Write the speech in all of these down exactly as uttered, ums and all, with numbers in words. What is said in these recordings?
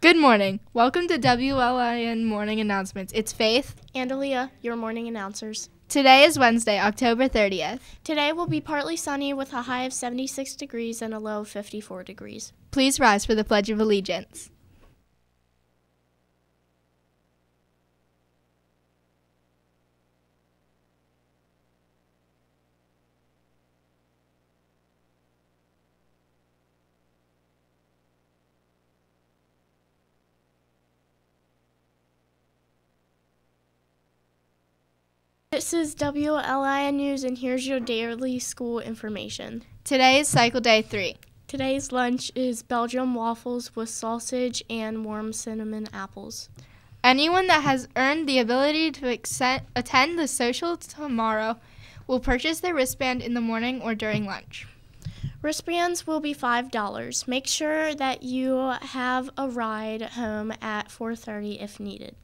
Good morning. Welcome to W L I N Morning Announcements. It's Faith and Aaliyah, your morning announcers. Today is Wednesday, October thirtieth. Today will be partly sunny with a high of seventy-six degrees and a low of fifty-four degrees. Please rise for the Pledge of Allegiance. This is W L I N News, and here's your daily school information. Today is Cycle Day three. Today's lunch is Belgium waffles with sausage and warm cinnamon apples. Anyone that has earned the ability to accept, attend the social tomorrow will purchase their wristband in the morning or during lunch. Wristbands will be five dollars. Make sure that you have a ride home at four thirty if needed.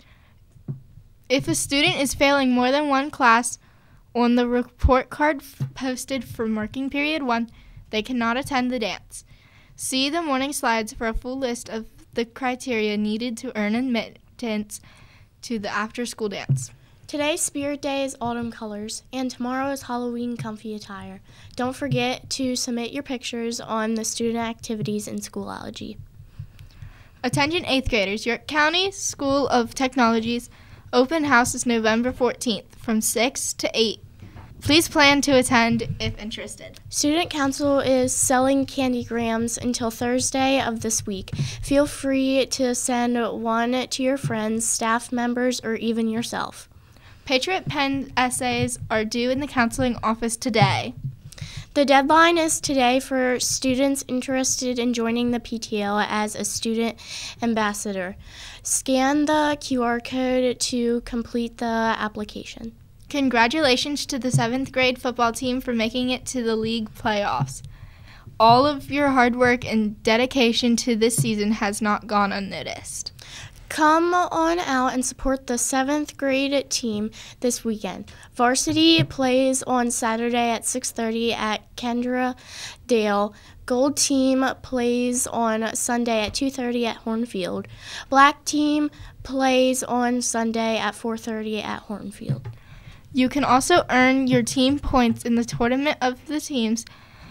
If a student is failing more than one class on the report card f- posted for marking period one, they cannot attend the dance. See the morning slides for a full list of the criteria needed to earn admittance to the after-school dance. Today's Spirit Day is autumn colors, and tomorrow is Halloween comfy attire. Don't forget to submit your pictures on the student activities in Schoology. Attention eighth graders, York County School of Technology's open house is November fourteenth from six to eight. Please plan to attend if interested. Student Council is selling candy grams until Thursday of this week. Feel free to send one to your friends, staff members, or even yourself. Patriot Pen essays are due in the counseling office today. The deadline is today for students interested in joining the P T L as a student ambassador. Scan the Q R code to complete the application. Congratulations to the seventh grade football team for making it to the league playoffs. All of your hard work and dedication to this season has not gone unnoticed. Come on out and support the seventh grade team this weekend. Varsity plays on Saturday at six thirty at Kendra Dale. Gold team plays on Sunday at two thirty at Hornfield. Black team plays on Sunday at four thirty at Hornfield. You can also earn your team points in the Tournament of the Teams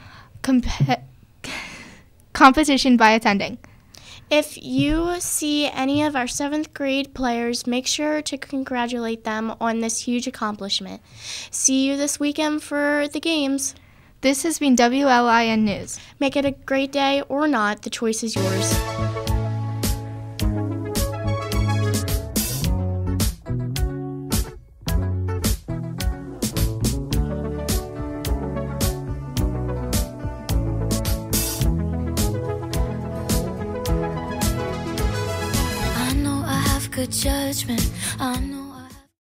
comp- competition by attending. If you see any of our seventh grade players, make sure to congratulate them on this huge accomplishment. See you this weekend for the games. This has been W L I N News. Make it a great day or not, the choice is yours. Good judgment. I know